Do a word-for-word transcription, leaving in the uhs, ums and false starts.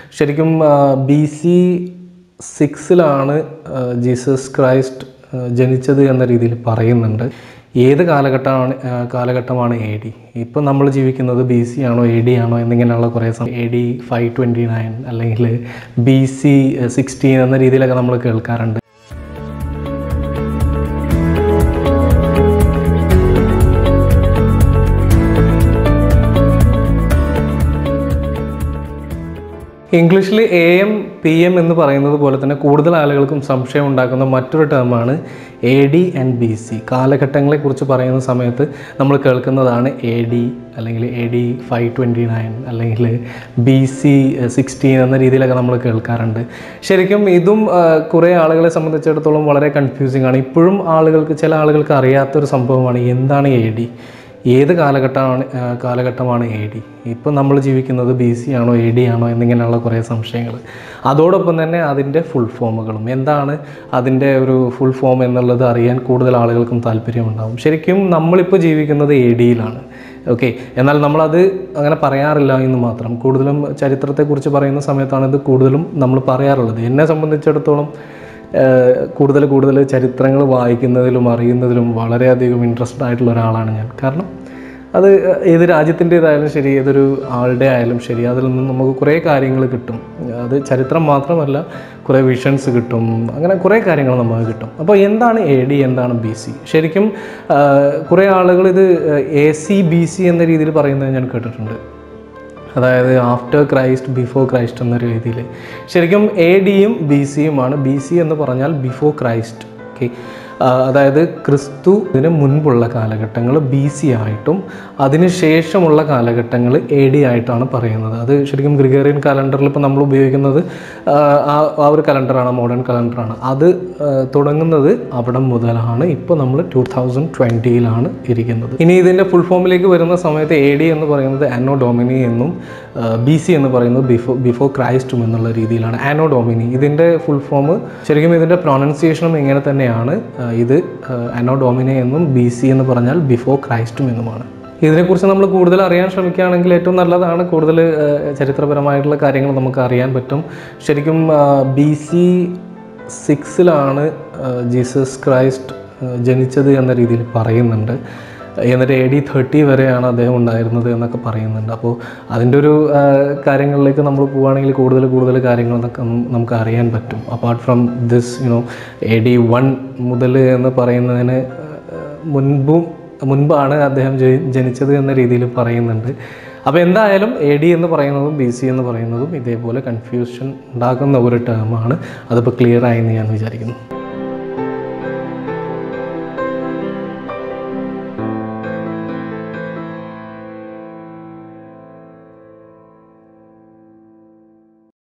ശരിക്കും B C സിക്സിലാണ് Jesus Christ ജനിച്ചത് എന്ന രീതിയിൽ പറയുന്നുണ്ട്. ഏത് കാലഘട്ടമാണ് കാലഘട്ടമാണ് എ ഡി? ഇപ്പം നമ്മൾ ജീവിക്കുന്നത് ബി സി ആണോ എ ഡി ആണോ എന്നിങ്ങനെയുള്ള കുറേ സമയം A D five twenty nine അല്ലെങ്കിൽ ബി സി സിക്സ്റ്റീൻ എന്ന രീതിയിലൊക്കെ നമ്മൾ കേൾക്കാറുണ്ട്. ഇംഗ്ലീഷിൽ എ എം പി എം എന്ന് പറയുന്നത് പോലെ തന്നെ കൂടുതൽ ആളുകൾക്കും സംശയം ഉണ്ടാക്കുന്ന മറ്റൊരു ടേമാണ് A D and B C. കാലഘട്ടങ്ങളെക്കുറിച്ച് പറയുന്ന സമയത്ത് നമ്മൾ കേൾക്കുന്നതാണ് എ ഡി അല്ലെങ്കിൽ A D five twenty nine അല്ലെങ്കിൽ ബി സി സിക്സ്റ്റീൻ എന്ന രീതിയിലൊക്കെ നമ്മൾ കേൾക്കാറുണ്ട്. ശരിക്കും ഇതും കുറേ ആളുകളെ സംബന്ധിച്ചിടത്തോളം വളരെ കൺഫ്യൂസിങ് ആണ്. ഇപ്പോഴും ആളുകൾക്ക് ചില ആളുകൾക്ക് അറിയാത്തൊരു സംഭവമാണ് എന്താണ് എ ഡി, ഏത് കാലഘട്ടമാണ് കാലഘട്ടമാണ് എ ഡി. ഇപ്പം നമ്മൾ ജീവിക്കുന്നത് ബി സി ആണോ എ ഡി ആണോ എന്നിങ്ങനെയുള്ള കുറേ സംശയങ്ങൾ. അതോടൊപ്പം തന്നെ അതിൻ്റെ ഫുൾ ഫോമുകളും എന്താണ് അതിൻ്റെ ഒരു ഫുൾ ഫോം എന്നുള്ളത് അറിയാൻ കൂടുതൽ ആളുകൾക്കും താല്പര്യമുണ്ടാകും. ശരിക്കും നമ്മളിപ്പോൾ ജീവിക്കുന്നത് എ ഡിയിലാണ്. ഓക്കെ, എന്നാൽ നമ്മളത് അങ്ങനെ പറയാറില്ല എന്ന് മാത്രം. കൂടുതലും ചരിത്രത്തെക്കുറിച്ച് പറയുന്ന സമയത്താണ് ഇത് കൂടുതലും നമ്മൾ പറയാറുള്ളത്. എന്നെ സംബന്ധിച്ചിടത്തോളം കൂടുതൽ കൂടുതൽ ചരിത്രങ്ങൾ വായിക്കുന്നതിലും അറിയുന്നതിലും വളരെയധികം ഇൻട്രസ്റ്റഡ് ആയിട്ടുള്ള ഒരാളാണ് ഞാൻ. കാരണം അത് ഏത് രാജ്യത്തിൻ്റേതായാലും ശരി, ഏതൊരു ആളുടെ ആയാലും ശരി, അതിൽ നിന്ന് നമുക്ക് കുറേ കാര്യങ്ങൾ കിട്ടും. അത് ചരിത്രം മാത്രമല്ല, കുറേ വിഷൻസ് കിട്ടും, അങ്ങനെ കുറേ കാര്യങ്ങൾ നമുക്ക് കിട്ടും. അപ്പോൾ എന്താണ് എ ഡി, എന്താണ് ബി സി? ശരിക്കും കുറേ ആളുകൾ ഇത് എ സി ബി സി എന്ന രീതിയിൽ പറയുന്നത് ഞാൻ കേട്ടിട്ടുണ്ട്. അതായത് ആഫ്റ്റർ ക്രൈസ്റ്റ് ബിഫോർ ക്രൈസ്റ്റ് എന്ന രീതിയിൽ. ശരിക്കും എ ഡിയും ബി സിയുമാണ്. ബി സി എന്ന് പറഞ്ഞാൽ ബിഫോർ ക്രൈസ്റ്റ്. ഓക്കെ, അതായത് ക്രിസ്തുവിന് മുൻപുള്ള കാലഘട്ടങ്ങൾ ബി സി ആയിട്ടും അതിന് ശേഷമുള്ള കാലഘട്ടങ്ങൾ എ ഡി ആയിട്ടാണ് പറയുന്നത്. അത് ശരിക്കും ഗ്രിഗോറിയൻ കലണ്ടറിൽ ഇപ്പോൾ നമ്മൾ ഉപയോഗിക്കുന്നത് ആ ഒരു കലണ്ടറാണ്, മോഡേൺ കലണ്ടറാണ്. അത് തുടങ്ങുന്നത് അവിടെ മുതലാണ്. ഇപ്പോൾ നമ്മൾ ടു തൗസൻഡ് ട്വൻറ്റിയിലാണ് ഇരിക്കുന്നത്. ഇനി ഇതിൻ്റെ ഫുൾ ഫോമിലേക്ക് വരുന്ന സമയത്ത് എ ഡി എന്ന് പറയുന്നത് ആനോ ഡൊമിനി എന്നും ബി സി എന്ന് പറയുന്നത് ബിഫോർ ബിഫോർ ക്രൈസ്റ്റും എന്നുള്ള രീതിയിലാണ്. ആനോ ഡൊമിനി ഇതിൻ്റെ ഫുൾ ഫോം ശരിക്കും ഇതിൻ്റെ പ്രൊനൗൺസിയേഷനും ഇങ്ങനെ തന്നെയാണ്. ഇത് ആനോ ഡൊമിനി എന്നും ബി സി എന്ന് പറഞ്ഞാൽ ബിഫോർ ക്രൈസ്റ്റും എന്നുമാണ്. ഇതിനെക്കുറിച്ച് നമ്മൾ കൂടുതൽ അറിയാൻ ശ്രമിക്കുകയാണെങ്കിൽ ഏറ്റവും നല്ലതാണ്. കൂടുതൽ ചരിത്രപരമായിട്ടുള്ള കാര്യങ്ങൾ നമുക്ക് അറിയാൻ പറ്റും. ശരിക്കും ബി സി സിക്സിലാണ് ജീസസ് ക്രൈസ്റ്റ് ജനിച്ചത് എന്ന രീതിയിൽ പറയുന്നുണ്ട്. എന്നിട്ട് എ ഡി തേർട്ടി വരെയാണ് അദ്ദേഹം ഉണ്ടായിരുന്നത് എന്നൊക്കെ പറയുന്നുണ്ട്. അപ്പോൾ അതിൻ്റെ ഒരു കാര്യങ്ങളിലേക്ക് നമ്മൾ പോവുകയാണെങ്കിൽ കൂടുതൽ കൂടുതൽ കാര്യങ്ങൾ നമുക്ക് അറിയാൻ പറ്റും. Apart from this you know A D one മുതൽ എന്ന് പറയുന്നതിന് മുൻപും മുൻപാണ് അദ്ദേഹം ജനിച്ചത് എന്ന രീതിയിൽ പറയുന്നുണ്ട്. അപ്പോൾ എന്തായാലും എ ഡി എന്ന് പറയുന്നതും ബി സി എന്ന് പറയുന്നതും ഇതേപോലെ കൺഫ്യൂഷൻ ഉണ്ടാക്കുന്ന ഒരു ടേമാണ്. അതിപ്പോൾ ക്ലിയർ ആയെന്ന് ഞാൻ വിചാരിക്കുന്നു.